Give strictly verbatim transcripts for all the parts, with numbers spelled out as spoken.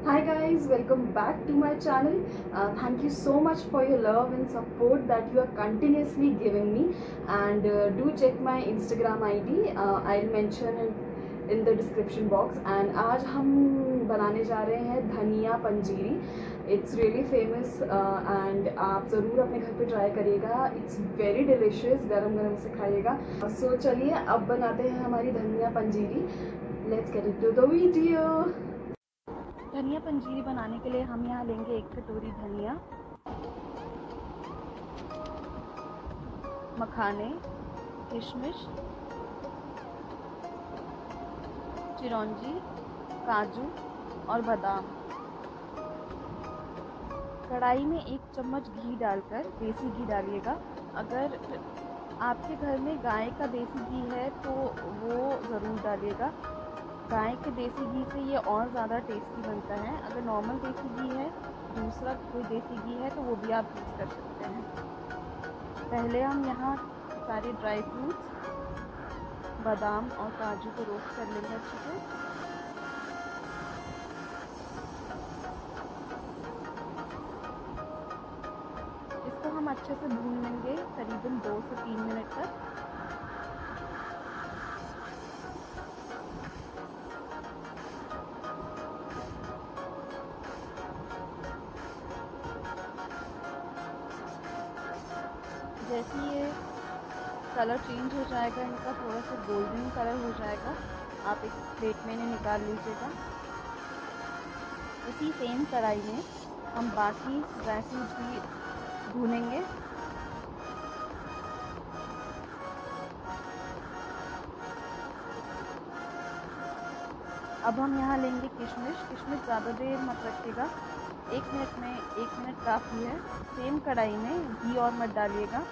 Hi guys, welcome back to my channel. Uh, thank you so much for your love and support that you are continuously giving me, and uh, do check my Instagram I D. Uh, I'll mention it in the description box. And आज हम बनाने जा रहे हैं धनिया पंजीरी. It's really famous uh, and आप ज़रूर अपने घर पे ट्राई करिएगा. It's very delicious. गरम गरम से खाइएगा. So चलिए अब बनाते हैं हमारी धनिया पंजीरी. Let's get into the video. धनिया पंजीरी बनाने के लिए हम यहाँ लेंगे एक कटोरी धनिया, मखाने, किशमिश, चिरौंजी, काजू और बादाम. कढ़ाई में एक चम्मच घी डालकर, देसी घी डालिएगा. अगर आपके घर में गाय का देसी घी है तो वो ज़रूर डालिएगा. गाय के देसी घी से ये और ज़्यादा टेस्टी बनता है. अगर नॉर्मल देसी घी है, दूसरा कोई देसी घी है तो वो भी आप यूज़ कर सकते हैं. पहले हम यहाँ सारे ड्राई फ्रूट्स, बादाम और काजू को रोस्ट कर लेंगे अच्छे से. इसको हम अच्छे से भून लेंगे करीबन दो से तीन मिनट तक. जैसे ये कलर चेंज हो जाएगा, इनका थोड़ा सा गोल्डन कलर हो जाएगा, आप एक प्लेट में इन्हें निकाल लीजिएगा. इसी सेम कढ़ाई में हम बाकी ड्राई फ्रूट्स भी भूनेंगे. अब हम यहाँ लेंगे किशमिश. किशमिश ज़्यादा देर मत रखिएगा, एक मिनट में एक मिनट काफ़ी है. सेम कढ़ाई में घी और मत डालिएगा.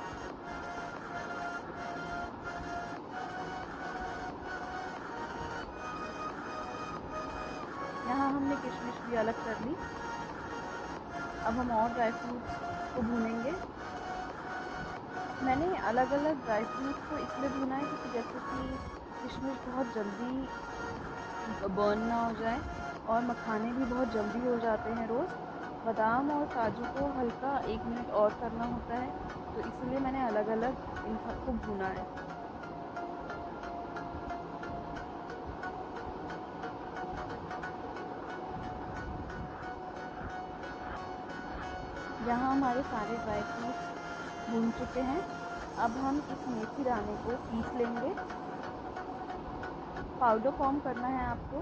यहाँ हमने किशमिश भी अलग कर ली. अब हम और ड्राई फ्रूट्स को भूनेंगे. मैंने अलग अलग ड्राई फ्रूट्स को इसलिए भुना है क्योंकि जैसे कि किशमिश बहुत जल्दी बर्न ना हो जाए और मखाने भी बहुत जल्दी हो जाते हैं रोज़. बादाम और काजू को हल्का एक मिनट और करना होता है, तो इसलिए मैंने अलग अलग इन सबको भुना है. यहाँ हमारे सारे ड्राई फ्रूट्स भून चुके हैं. अब हम इस मेथी दाने को पीस लेंगे. पाउडर फॉर्म करना है आपको.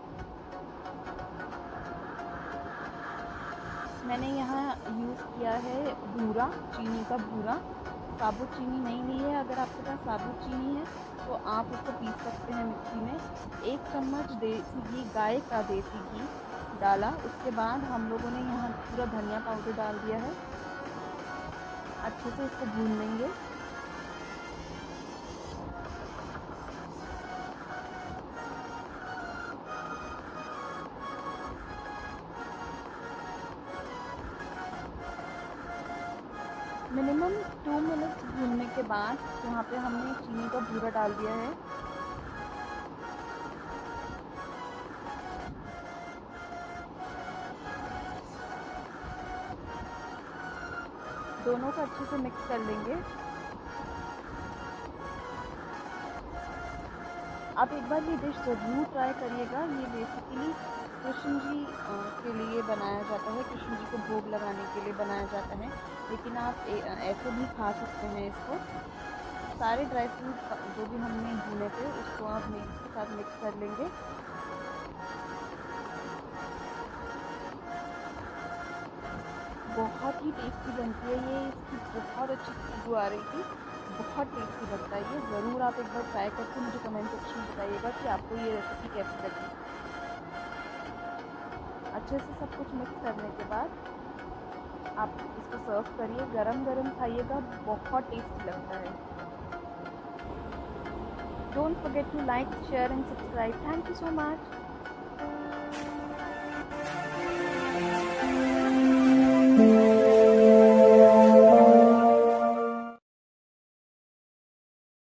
मैंने यहाँ यूज़ किया है भूरा, चीनी का भूरा. साबुत चीनी नहीं ली है. अगर आपके पास साबुत चीनी है तो आप उसको पीस सकते हैं मिक्सी में. एक चम्मच देसी घी, गाय का देसी घी डाला. उसके बाद हम लोगों ने यहाँ पूरा धनिया पाउडर डाल दिया है. अच्छे से इसको भून लेंगे. मिनिमम टू मिनट्स भूनने के बाद यहाँ पे हमने चीनी का भूरा डाल दिया है. दोनों को अच्छे से मिक्स कर लेंगे. आप एक बार ये डिश ज़रूर ट्राई करिएगा. ये बेसिकली कृष्ण जी के लिए बनाया जाता है, कृष्ण जी को भोग लगाने के लिए बनाया जाता है, लेकिन आप ऐसे भी खा सकते हैं इसको. सारे ड्राई फ्रूट जो भी हमने भुने थे उसको आप मिक्स के साथ मिक्स कर लेंगे. बहुत ही टेस्टी बनती है ये. इसकी बहुत अच्छी खुशबू आ रही थी. बहुत टेस्टी बनता है ये. ज़रूर आप एक बार ट्राई करके मुझे कमेंट सेक्शन में बताइएगा कि आपको ये रेसिपी कैसी लगी. अच्छे से सब कुछ मिक्स करने के बाद आप इसको सर्व करिए. गरम गरम खाइएगा, बहुत टेस्टी लगता है. Don't forget to like, share and subscribe. Thank you so much.